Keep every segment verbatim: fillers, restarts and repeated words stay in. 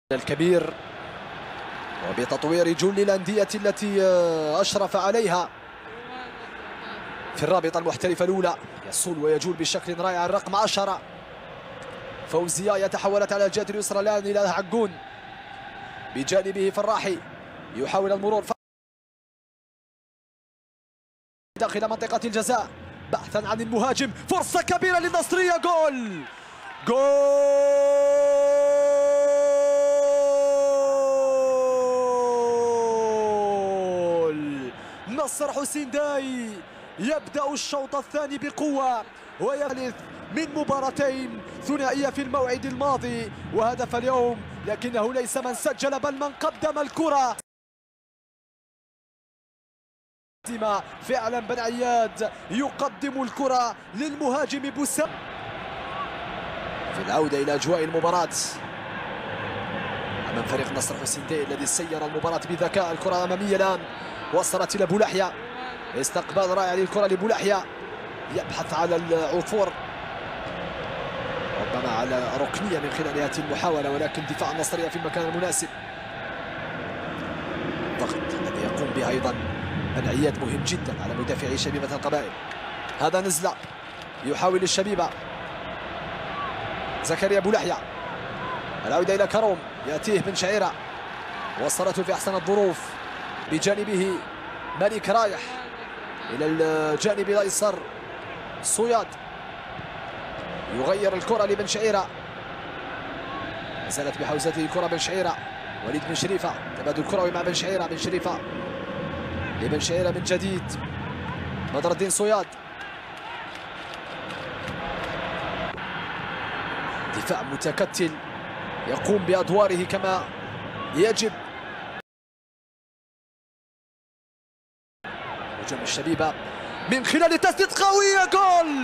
الكبير وبتطوير جل الأندية التي أشرف عليها في الرابطة المحترفة الأولى. يصول ويجول بشكل رائع. الرقم عشرة فوزية تحولت على الجهة اليسرى الآن إلى عقون، بجانبه فراحي يحاول المرور داخل منطقة الجزاء بحثا عن المهاجم. فرصة كبيرة للنصرية. جول جول نصر حسين داي يبدأ الشوط الثاني بقوة ويثالث من مباراتين ثنائية في الموعد الماضي وهدف اليوم، لكنه ليس من سجل بل من قدم الكرة. فعلا بن عياد يقدم الكرة للمهاجم بوسام في العودة إلى أجواء المباراة أمام فريق نصر حسين داي الذي سير المباراة بذكاء. الكرة أمامية الآن وصلت إلى بولحية. استقبال رائع للكرة لبولحية، يبحث على العثور ربما على ركنية من خلال هذه المحاولة، ولكن دفاع النصرية في المكان المناسب. الضغط الذي يقوم به أيضا بن عياد مهم جدا على مدافعي شبيبة القبائل. هذا نزلة يحاول الشبيبة زكريا بولحية. العودة إلى كروم، يأتيه بن شعيرة، وصلته في أحسن الظروف بجانبه ملك رايح إلى الجانب الأيسر. صياد يغير الكرة لبن شعيرة، نزلت بحوزته الكرة بن شعيرة. وليد بن شريفة تبادل كروي مع بن شعيرة. بن شريفة لبن شعيرة من جديد. بدر الدين صياد، دفاع متكتل يقوم بأدواره كما يجب. هجوم الشبيبة من خلال تسديد قوية. جول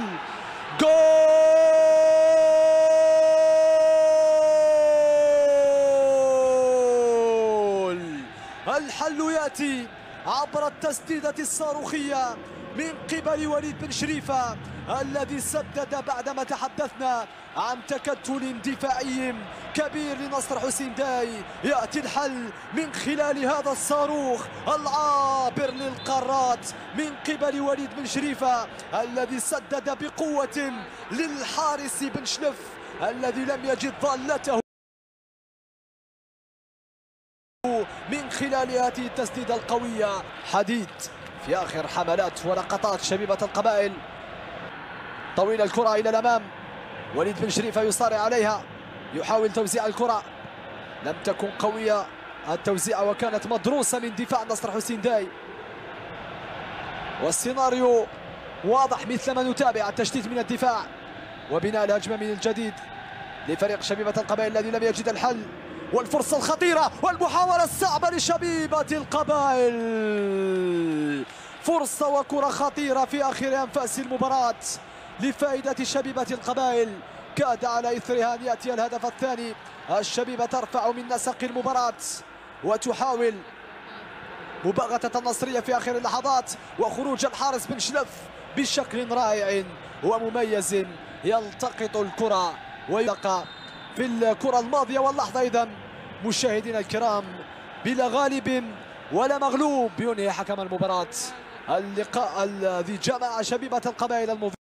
جول الحل يأتي عبر التسديدة الصاروخية من قبل وليد بن شريفة الذي سدد بعدما تحدثنا عن تكتل دفاعي كبير لنصر حسين داي. يأتي الحل من خلال هذا الصاروخ العابر للقارات من قبل وليد بن شريفة الذي سدد بقوة للحارس بن شلف الذي لم يجد ضالته من خلال هذه التسديدة القوية. حديد في آخر حملات ولقطات شبيبة القبائل. طويل الكرة إلى الأمام، وليد بن شريفة يصارع عليها، يحاول توزيع الكرة، لم تكن قوية التوزيع وكانت مدروسة من دفاع نصر حسين داي. والسيناريو واضح مثل ما نتابع، التشتيت من الدفاع وبناء الهجمة من الجديد لفريق شبيبة القبائل الذي لم يجد الحل. والفرصة الخطيرة والمحاولة الصعبة لشبيبة القبائل. فرصة وكرة خطيرة في آخر أنفاس المباراة لفائدة شبيبة القبائل. كاد على إثرها أن يأتي الهدف الثاني. الشبيبة ترفع من نسق المباراة وتحاول مباغتة النصرية في آخر اللحظات وخروج الحارس بن شلف بشكل رائع ومميز. يلتقط الكرة ويقع في الكرة الماضية واللحظة. إذن مشاهدينا الكرام، بلا غالب ولا مغلوب ينهي حكم المباراة اللقاء الذي جمع شبيبة القبائل المضيفة.